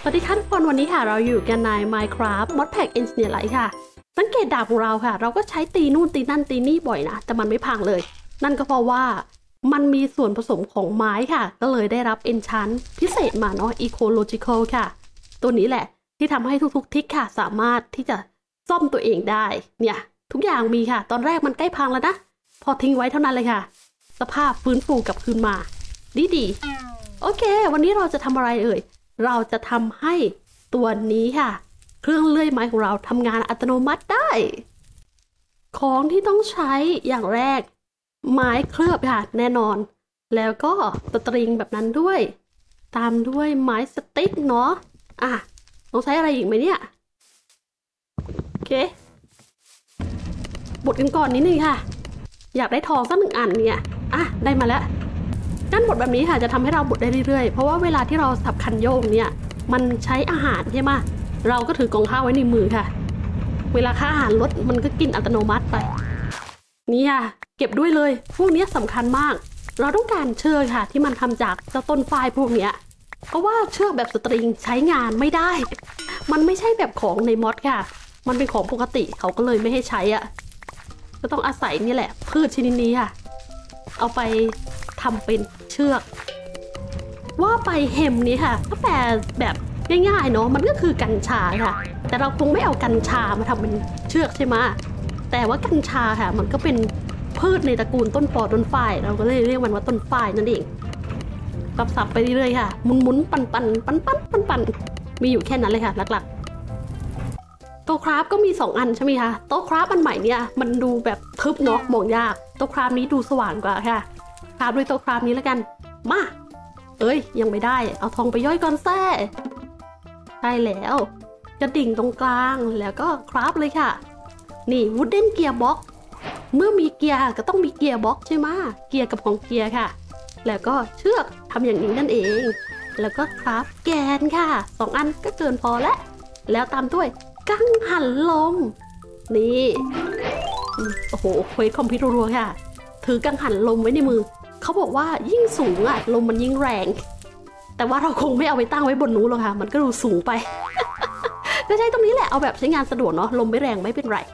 วัสดีค่ะทุกคนวันนี้ค่ะเราอยู่กันใน Minecraft Modpack Engineer ค่ะสังเกตดาบของเราค่ะเราก็ใช้ตีนู่นตีนั่นตีนี่บ่อยนะแต่มันไม่พังเลยนั่นก็เพราะว่ามันมีส่วนผสมของไม้ค่ะก็เลยได้รับ Enchant พิเศษมาเนาะ Ecological ค่ะตัวนี้แหละที่ทำให้ทุกๆทิศค่ะสามารถที่จะซ่อมตัวเองได้เนี่ยทุกอย่างมีค่ะตอนแรกมันใกล้พังแล้วนะพอทิ้งไว้เท่านั้นเลยค่ะสภาพฟื้นฟูกลับคืนมาดีโอเควันนี้เราจะทำอะไรเอ่ยเราจะทำให้ตัวนี้ค่ะเครื่องเลื่อยไม้ของเราทำงานอัตโนมัติได้ของที่ต้องใช้อย่างแรกไม้เคลือบค่ะแน่นอนแล้วก็สตริงแบบนั้นด้วยตามด้วยไม้สติ๊กเนาะต้องใช้อะไรอีกไหมเนี่ยโอเคบดกันก่อนนิดนึงค่ะอยากได้ทองสัก1 อันเนี่ยได้มาแล้วการบดแบบนี้ค่ะจะทำให้เราบดได้เรื่อยๆเพราะว่าเวลาที่เราสับคันโยกเนี่ยมันใช้อาหารใช่ไหมเราก็ถือกล่องข้าวไว้ในมือค่ะเวลาค่าอาหารลดมันก็กินอัตโนมัติไปนี่ค่ะเก็บด้วยเลยพวกนี้สำคัญมากเราต้องการเชือกค่ะที่มันทำจากเจ้าต้นฝ้ายพวกเนี้ยเพราะว่าเชือกแบบสตริงใช้งานไม่ได้มันไม่ใช่แบบของในมอดค่ะมันเป็นของปกติเขาก็เลยไม่ให้ใช้ก็ต้องอาศัยนี่แหละพืชชนิดนี้ค่ะเอาไปทำเป็นเชือกว่าไปเห็มนี้ค่ะถ้าแปลแบบง่ายๆเนาะมันก็คือกัญชาค่ะแต่เราคงไม่เอากัญชามาทำเป็นเชือกใช่ไหมแต่ว่ากัญชาค่ะมันก็เป็นพืชในตระกูลต้นปอต้นฝ้ายเราก็เลยเรียกมันว่าต้นฝ้ายนั่นเองสับๆไปเรื่อยๆค่ะหมุนๆปั่นมีอยู่แค่นั้นเลยค่ะหลักๆโต๊ะคราฟก็มี2 อันใช่ไหมคะโต๊ะคราฟอันใหม่เนี่ยมันดูแบบทึบเนาะมองยากโต๊ะคราฟนี้ดูสว่างกว่าค่ะคราฟด้วยโต๊ะคราฟนี้แล้วกันมายังไม่ได้เอาทองไปย่อยก่อนแซ่ใช่แล้วกระดิ่งตรงกลางแล้วก็คราฟเลยค่ะนี่วูดเด้นเกียร์บ็อกเมื่อมีเกียร์ก็ต้องมีเกียร์บ็อกใช่ไหมเกียร์กับของเกียร์ค่ะแล้วก็เชือกทำอย่างนี้นั่นเองแล้วก็คราฟแกนค่ะ2 อันก็เกินพอแล้วตามด้วยกังหันลมนี่โอ้โหเควสคอมพิวเตอร์รัวค่ะถือกังหันลมไว้ในมือเขาบอกว่ายิ่งสูงลมมันยิ่งแรงแต่ว่าเราคงไม่เอาไปตั้งไว้บนนู้นหรอกค่ะมันก็ดูสูงไป ก็ใช้ตรงนี้แหละเอาแบบใช้งานสะดวกเนาะลมไม่แรงไม่เป็นไร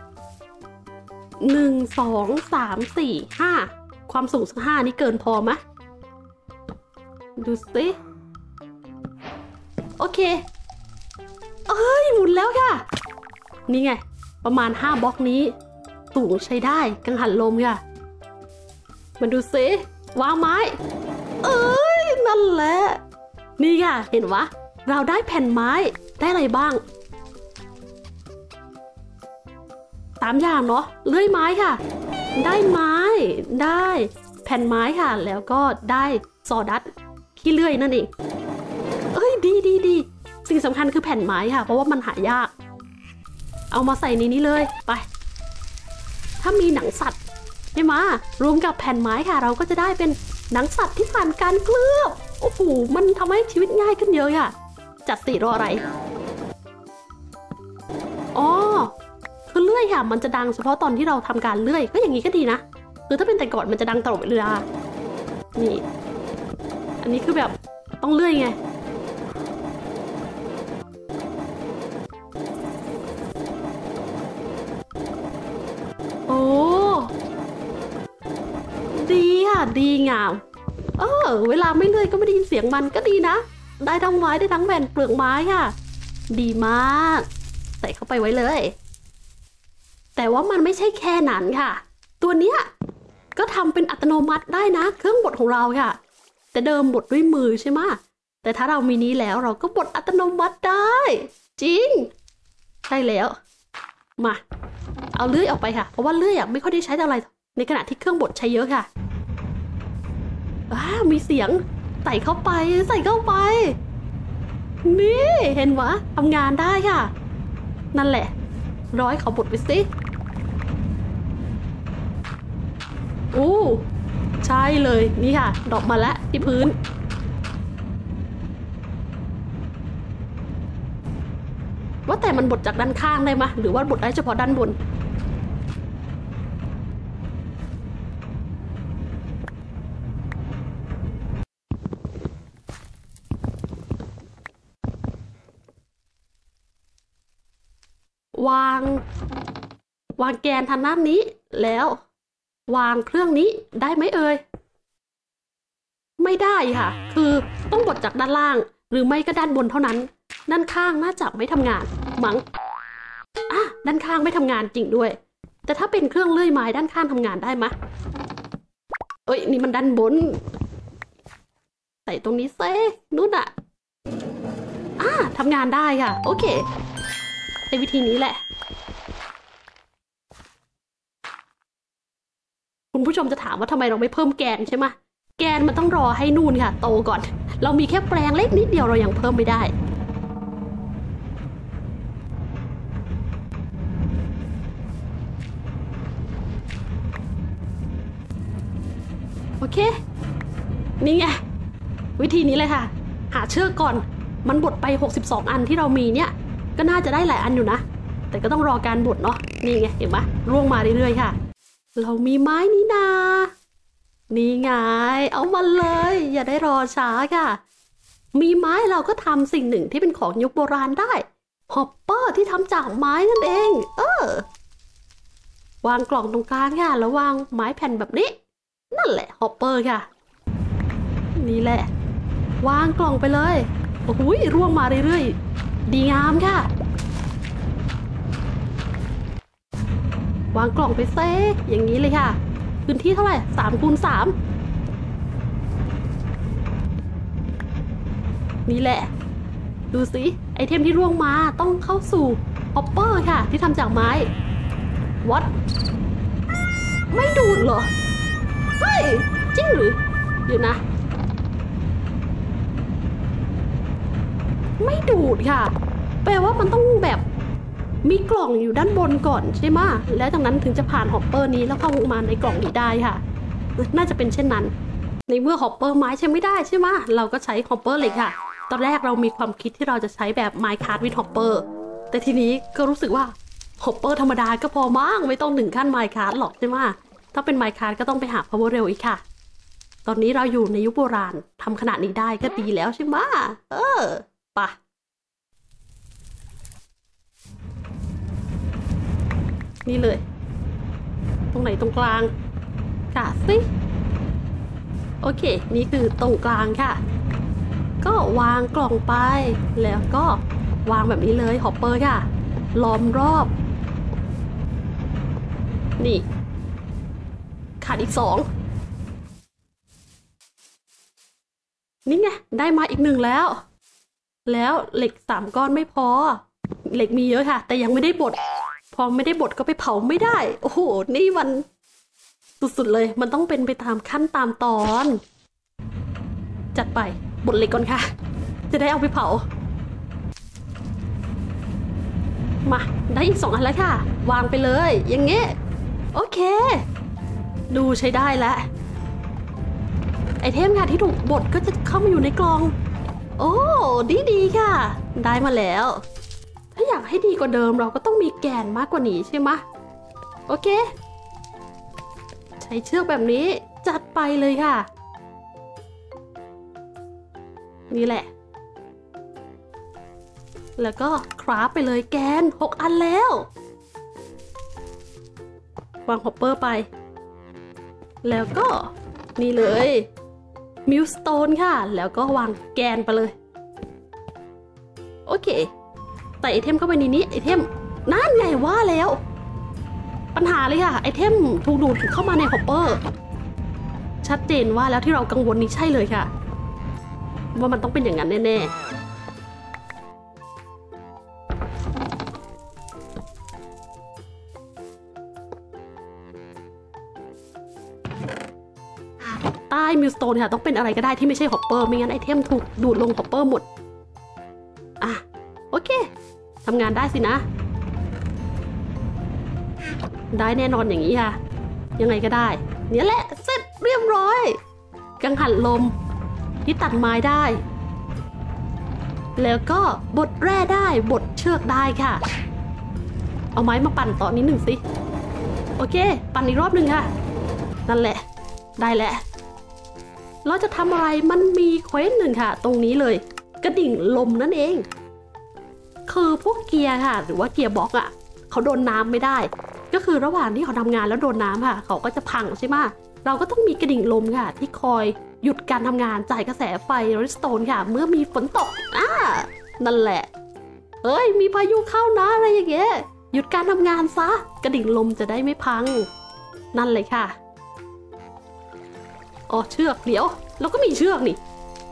1 2 3 4 5ความสูงสัก5นี่เกินพอไหมดูสิโอเคหมุนแล้วค่ะนี่ไงประมาณ5 บล็อกนี้สูงใช้ได้กังหันลมค่ะมาดูสิวางไม้นั่นแหละนี่ค่ะเห็นวะเราได้แผ่นไม้ได้อะไรบ้าง3 อย่างเนาะเลื่อยไม้ค่ะได้ไม้ได้แผ่นไม้ค่ะแล้วก็ได้ซอดัสขี้เลื่อยนั่นเองดีสิ่งสำคัญคือแผ่นไม้ค่ะเพราะว่ามันหายากเอามาใส่ในนี้เลยไปถ้ามีหนังสัตว์ใช่ไหมรวมกับแผ่นไม้ค่ะเราก็จะได้เป็นหนังสัตว์ที่ผ่านการเคลือบโอ้โหมันทำให้ชีวิตง่ายขึ้นเยอะค่ะจัดสิรออะไรคือเลื่อยค่ะมันจะดังเฉพาะตอนที่เราทำการเลื่อยก็อย่างนี้ก็ดีนะคือถ้าเป็นแต่ก่อนมันจะดังตลอดเวลานี่อันนี้คือแบบต้องเลื่อยไงดีค่ะดีงามเวลาไม่เลื่อยก็ไม่ได้ยินเสียงมันก็ดีนะได้ทั้งไม้ได้ทั้งแผ่นเปลือกไม้ค่ะดีมากใส่เข้าไปไว้เลยแต่ว่ามันไม่ใช่แค่นั้นค่ะตัวเนี้ยก็ทำเป็นอัตโนมัติได้นะเครื่องบดของเราค่ะแต่เดิมบดด้วยมือใช่ไหมแต่ถ้าเรามีนี้แล้วเราก็บดอัตโนมัติได้จริงใช่แล้วมาเอาเลื่อยออกไปค่ะเพราะว่าเลื่อยไม่ค่อยได้ใช้อะไรในขณะที่เครื่องบดใช้เยอะค่ะมีเสียงใส่เข้าไปนี่เห็นวะทำงานได้ค่ะนั่นแหละร้อยเขาบดไปสิใช่เลยนี่ค่ะดอกมาแล้วที่พื้นว่าแต่มันบดจากด้านข้างได้ไหมหรือว่าบดได้เฉพาะด้านบนวางแกนทางด้านนี้แล้ววางเครื่องนี้ได้ไหมเอ่ยไม่ได้ค่ะคือต้องบดจากด้านล่างหรือไม่ก็ด้านบนเท่านั้นด้านข้างน่าจะไม่ทำงานมั้งด้านข้างไม่ทำงานจริงด้วยแต่ถ้าเป็นเครื่องเลื่อยไม้ด้านข้างทำงานได้ไหมเอ้ยนี่มันด้านบนใส่ตรงนี้เซ่นู่นอะทำงานได้ค่ะโอเคในวิธีนี้แหละคุณผู้ชมจะถามว่าทำไมเราไม่เพิ่มแกนใช่ไหมแกนมันต้องรอให้นู่นค่ะโตก่อนเรามีแค่แปลงเล็กนิดเดียวเรายังเพิ่มไม่ได้โอเคนี่ไงวิธีนี้เลยค่ะหาเชือกก่อนมันบดไป62อันที่เรามีเนี่ยก็น่าจะได้หลายอันอยู่นะแต่ก็ต้องรอการบดเนาะนี่ไงเห็นไหมร่วงมาเรื่อยๆค่ะเรามีไม้นี่นานี่ไงเอามาเลยอย่าได้รอช้าค่ะมีไม้เราก็ทำสิ่งหนึ่งที่เป็นของยุคโบราณได้ฮอปเปอร์ที่ทำจากไม้นั่นเองวางกล่องตรงกลางค่ะแล้ววางไม้แผ่นแบบนี้นั่นแหละฮอปเปอร์ค่ะนี่แหละวางกล่องไปเลยโอ้โหร่วงมาเรื่อยๆดีงามค่ะวางกล่องไปเซ่อย่างนี้เลยค่ะพื้นที่เท่าไหร่3x3นี่แหละดูสิไอเทมที่ร่วงมาต้องเข้าสู่ฮอปเปอร์ค่ะที่ทำจากไม้วัดไม่ดูดเหรอเฮ้ยจริงหรือเดี๋ยวนะไม่ดูดค่ะแปลว่ามันต้องแบบมีกล่องอยู่ด้านบนก่อนใช่ไหมแล้วจากนั้นถึงจะผ่านฮอปเปอร์นี้แล้วเข้ามาในกล่องนี้ได้ค่ะน่าจะเป็นเช่นนั้นในเมื่อฮอปเปอร์ไม้ใช้ไม่ได้ใช่ไหมเราก็ใช้ฮอปเปอร์เหล็กค่ะตอนแรกเรามีความคิดที่เราจะใช้แบบไมน์คาร์ทวิดฮอปเปอร์แต่ทีนี้ก็รู้สึกว่าฮอปเปอร์ธรรมดาก็พอมั้งไม่ต้องถึงขั้นไมน์คาร์ทหรอกใช่ไหมถ้าเป็นไมน์คาร์ทก็ต้องไปหาพาวเวอร์เรลอีกค่ะตอนนี้เราอยู่ในยุคโบราณทำขนาดนี้ได้ก็ดีแล้วใช่ไหมปะนี่เลยตรงไหนตรงกลางค่ะสิโอเคนี่คือตรงกลางค่ะก็วางกล่องไปแล้วก็วางแบบนี้เลยฮอปเปอร์ค่ะล้อมรอบนี่ขาดอีก2นี่ไงได้มาอีก1แล้วเหล็ก3ก้อนไม่พอเหล็กมีเยอะค่ะแต่ยังไม่ได้บดพอไม่ได้บดก็ไปเผาไม่ได้โอ้โหนี่มันสุดๆเลยมันต้องเป็นไปตามขั้นตามตอนจัดไปบดเหล็กก่อนค่ะจะได้เอาไปเผามาได้อีก2อันแล้วค่ะวางไปเลยอย่างเงี้ยโอเคดูใช้ได้แล้วไอเทมค่ะที่ถูกบดก็จะเข้ามาอยู่ในกล่องโอ้ดีค่ะได้มาแล้วถ้าอยากให้ดีกว่าเดิมเราก็ต้องมีแกนมากกว่านี้ใช่ไหมโอเคใช้เชือกแบบนี้จัดไปเลยค่ะนี่แหละแล้วก็คราฟไปเลยแกน6อันแล้ววางฮอปเปอร์ไปแล้วก็นี่เลยมิลสโตนค่ะแล้วก็วางแกนไปเลยโอเคใส่ไอเทมเข้าไปในนี้ไอเทมนั่นไงว่าแล้วปัญหาเลยค่ะไอเทมถูกดูดเข้ามาในฮอปเปอร์ชัดเจนว่าแล้วที่เรากังวลนี้ใช่เลยค่ะว่ามันต้องเป็นอย่างนั้นแน่ๆใต้มิลสโตนค่ะต้องเป็นอะไรก็ได้ที่ไม่ใช่ฮอปเปอร์ไม่งั้นไอเทมถูกดูดลงฮอปเปอร์หมดโอเคทำงานได้สินะได้แน่นอนอย่างนี้ค่ะยังไงก็ได้เนี่ยแหละเสร็จเรียบร้อยกังหันลมที่ตัดไม้ได้แล้วก็บดแร่ได้บดเชือกได้ค่ะเอาไม้มาปั่นต่อนิดหนึ่งสิโอเคปั่นอีกรอบหนึ่งค่ะนั่นแหละได้แหละเราจะทำอะไรมันมีเควสหนึ่งค่ะตรงนี้เลยกระดิ่งลมนั่นเองคือพวกเกียร์ค่ะหรือว่าเกียร์บ็อกเขาโดนน้ำไม่ได้ก็คือระหว่างที่เขาทำงานแล้วโดนน้ำค่ะเขาก็จะพังใช่ไหมเราก็ต้องมีกระดิ่งลมค่ะที่คอยหยุดการทำงานจ่ายกระแสไฟรีสโตนค่ะเมื่อมีฝนตกนั่นแหละเฮ้ยมีพายุเข้านะอะไรอย่างเงี้ยหยุดการทำงานซะกระดิ่งลมจะได้ไม่พังนั่นเลยค่ะอ๋อเชือกเดี๋ยวเราก็มีเชือกนี่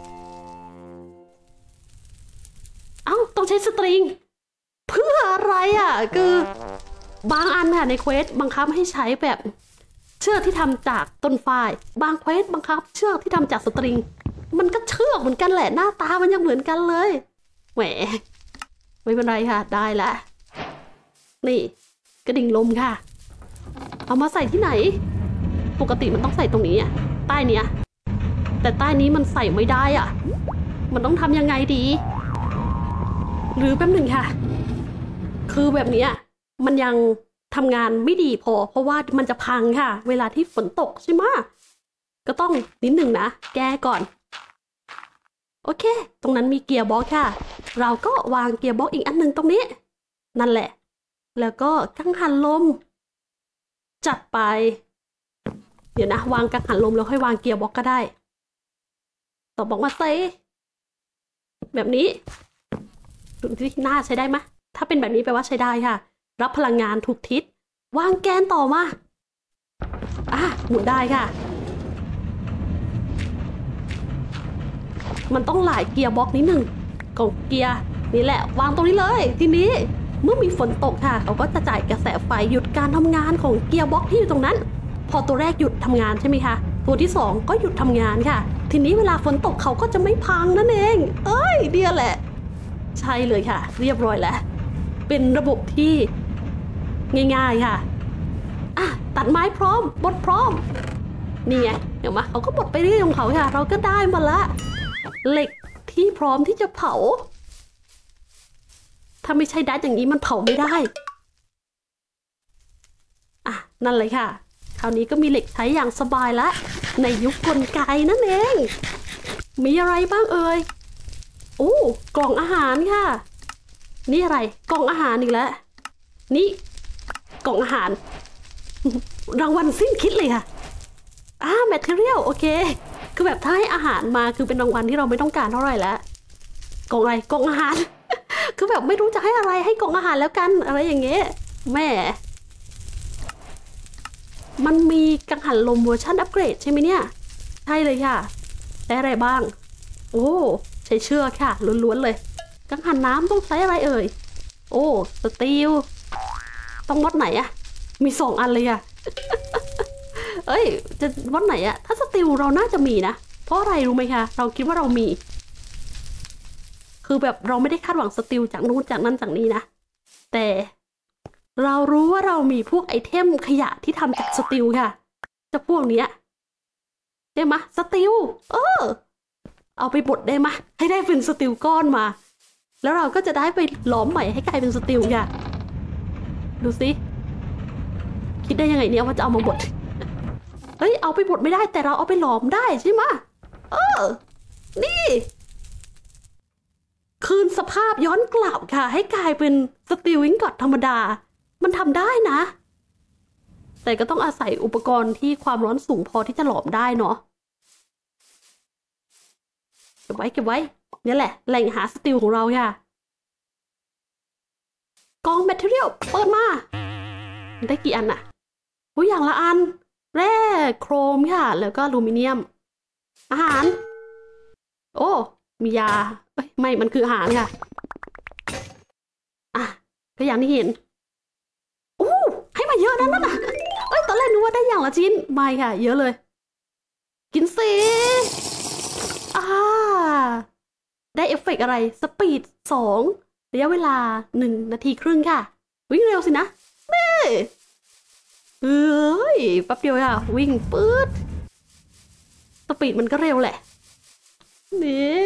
เอ้าต้องใช้สตริงเพื่ออะไรคือบางอันค่ะในเควสบังคับให้ใช้แบบเชือกที่ทำจากต้นฝ้ายบางเควสบังคับเชือกที่ทำจากสตริงมันก็เชือกเหมือนกันแหละหน้าตามันยังเหมือนกันเลยแหมไม่เป็นไรค่ะได้ละนี่กระดิ่งลมค่ะเอามาใส่ที่ไหนปกติมันต้องใส่ตรงนี้ใต้เนี้ยแต่ใต้นี้มันใส่ไม่ได้มันต้องทำยังไงดีหรือแป๊บหนึ่งค่ะคือแบบนี้มันยังทำงานไม่ดีพอเพราะว่ามันจะพังค่ะเวลาที่ฝนตกใช่ไหมก็ต้องนิดหนึ่งนะแก้ก่อนโอเคตรงนั้นมีเกียร์บ็อกค่ะเราก็วางเกียร์บ็อกอีกอันหนึ่งตรงนี้นั่นแหละแล้วก็กังหันลมจัดไปเดี๋ยวนะวางกังหันลมแล้วค่อยวางเกียร์บ็อกก็ได้ต่อบอกมาใส่แบบนี้ดูที่หน้าใช้ได้ไหมถ้าเป็นแบบนี้แปลว่าใช้ได้ค่ะรับพลังงานถูกทิศวางแกนต่อมาหมุนได้ค่ะมันต้องหลายเกียร์บล็อกนิดหนึ่งกล่องเกียร์นี่แหละวางตรงนี้เลยทีนี้เมื่อมีฝนตกค่ะเขาก็จะจ่ายกระแสไฟหยุดการทำงานของเกียร์บล็อกที่อยู่ตรงนั้นพอตัวแรกหยุดทำงานใช่ไหมคะตัวที่2ก็หยุดทำงานค่ะทีนี้เวลาฝนตกเขาก็จะไม่พังนั่นเองเดียวแหละใช่เลยค่ะเรียบร้อยแล้วเป็นระบบที่ง่ายๆค่ะตัดไม้พร้อมบดพร้อมนี่ไงเห็นไหมเขาก็บดไปเรื่อยของเขาค่ะเราก็ได้มาละเหล็กที่พร้อมที่จะเผาถ้าไม่ใช่ดัดอย่างนี้มันเผาไม่ได้นั่นเลยค่ะคราวนี้ก็มีเหล็กใช้อย่างสบายละในยุคกลไกนั่นเองมีอะไรบ้างเอ่ยกล่องอาหารค่ะนี่อะไรกล่องอาหารอีกแล้วนี่กล่องอาหารรางวัลสิ้นคิดเลยค่ะแมทเทอเรียลโอเคคือแบบถ้าให้อาหารมาคือเป็นรางวัลที่เราไม่ต้องการเท่าไหร่แล้วกล่องอะไรกล่องอาหาร คือแบบไม่รู้จะให้อะไรให้กล่องอาหารแล้วกันอะไรอย่างเงี้ยแม่มันมีกังหันลมเวอร์ชันอัปเกรดใช่ไหมเนี่ยใช่เลยค่ะได้อะไรบ้างใช้เชือกค่ะล้วนๆเลยกังหันน้ำต้องใช้อะไรเอ่ยสตีลต้องวัดไหนมี2อันเลยจะวัดไหนถ้าสตีลเราน่าจะมีนะเพราะอะไรรู้ไหมคะเราคิดว่าเรามีคือแบบเราไม่ได้คาดหวังสตีลจากนู้นจากนั้นจากนี้นะแต่เรารู้ว่าเรามีพวกไอเทมขยะที่ทำจากสตีลค่ะจะพวกนี้ได้ไหมสตีลเอาไปบดได้ไหมให้ได้เป็นสตีลก้อนมาแล้วเราก็จะได้ไปหลอมใหม่ให้กลายเป็นสตีลค่ะดูสิคิดได้ยังไงเนี่ยว่าจะเอามาบดเอาไปบดไม่ได้แต่เราเอาไปหลอมได้ใช่ไหมนี่คืนสภาพย้อนกลับค่ะให้กลายเป็นสตีลอิงกอตธรรมดามันทำได้นะแต่ก็ต้องอาศัยอุปกรณ์ที่ความร้อนสูงพอที่จะหลอมได้เนาะเก็บไว้นี่แหละแหล่งหาสตีลของเราค่ะกองแมทเทอเรียลเปิดมาได้กี่อันอย่างละอันแร่โครมค่ะแล้วก็อลูมิเนียมอาหารมียาไม่มันคืออาหารค่ะก็อย่างที่เห็นให้มาเยอะนั่นน่ะตอนแรกนึกว่าได้อย่างละชิ้นไม่ค่ะเยอะเลยกินสิได้เอฟเฟกต์อะไรสปีด2ระยะเวลา1 นาทีครึ่งค่ะวิ่งเร็วสินะแป๊บเดียวค่ะวิ่งปื๊ดสปีดมันก็เร็วแหละนี่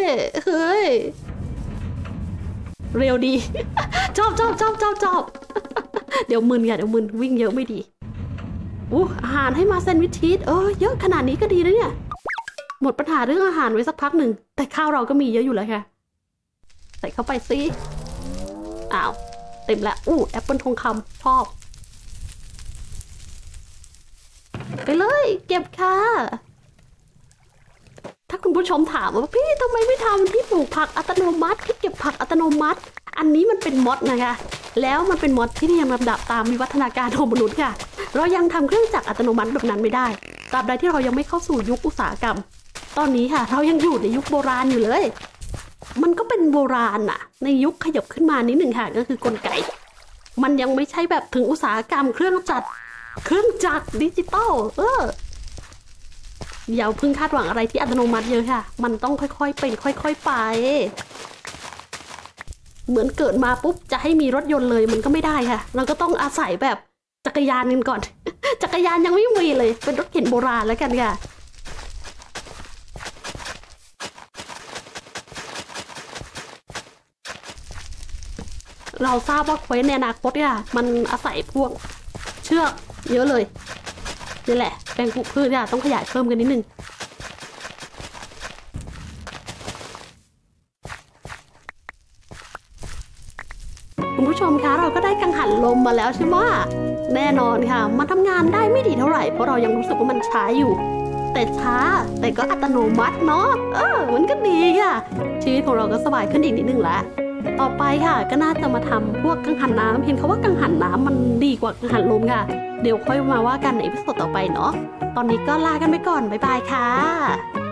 เร็วดี ชอบเดี๋ยวมึนค่ะเดี๋ยวมึนวิ่งเยอะไม่ดีอาหารให้มาแซนด์วิชชีสเยอะขนาดนี้ก็ดีนะเนี่ยหมดปัญหาเรื่องอาหารไว้สักพักหนึ่งแต่ข้าวเราก็มีเยอะอยู่แล้วค่ะใส่เข้าไปสิเต็มแล้วแอปเปิลทองคำชอบไปเลยเก็บค่ะถ้าคุณผู้ชมถามว่าพี่ทำไมไม่ทำที่ปลูกผักอัตโนมัติที่เก็บผักอัตโนมัติอันนี้มันเป็นมอดนะคะแล้วมันเป็นมอดที่เรียงลำดับตามวิวัฒนาการของมนุษย์ค่ะเรายังทำเครื่องจักรอัตโนมัติแบบนั้นไม่ได้ตราบใดที่เรายังไม่เข้าสู่ยุคอุตสาหกรรมตอนนี้ค่ะเรายังอยู่ในยุคโบราณอยู่เลยมันก็เป็นโบราณอะในยุคขยับขึ้นมานิดหนึ่งค่ะก็คือกลไกมันยังไม่ใช่แบบถึงอุตสาหกรรมเครื่องจักรดิจิตอลอย่าเพิ่งคาดหวังอะไรที่อัตโนมัติเยอะค่ะมันต้องค่อยๆเป็นค่อยๆไปเหมือนเกิดมาปุ๊บจะให้มีรถยนต์เลยมันก็ไม่ได้ค่ะเราก็ต้องอาศัยแบบจักรยานกันก่อน จักรยานยังไม่มีเลยเป็นรถเข็นโบราณแล้วกันค่ะเราทราบว่าเควสในอนาคตค่ะมันอาศัยพวกเชือกเยอะเลยนี่แหละแปลงปลูกพืชค่ะต้องขยายเพิ่มกันนิดนึงคุณผู้ชมคะเราก็ได้กังหันลมมาแล้วใช่ไหมแน่นอนค่ะมันทำงานได้ไม่ดีเท่าไหร่เพราะเรายังรู้สึกว่ามันช้าอยู่แต่ช้าแต่ก็อัตโนมัติเนาะมันก็ดีค่ะชีวิตของเราก็สบายขึ้นอีกนิดนึงแล้วต่อไปค่ะก็น่าจะมาทำพวกกังหันน้ำเห็นเขาว่ากังหันน้ำมันดีกว่ากังหันลมค่ะเดี๋ยวค่อยมาว่ากันในอีพิโซดต่อไปเนาะตอนนี้ก็ลากันไปก่อนบ๊ายบายค่ะ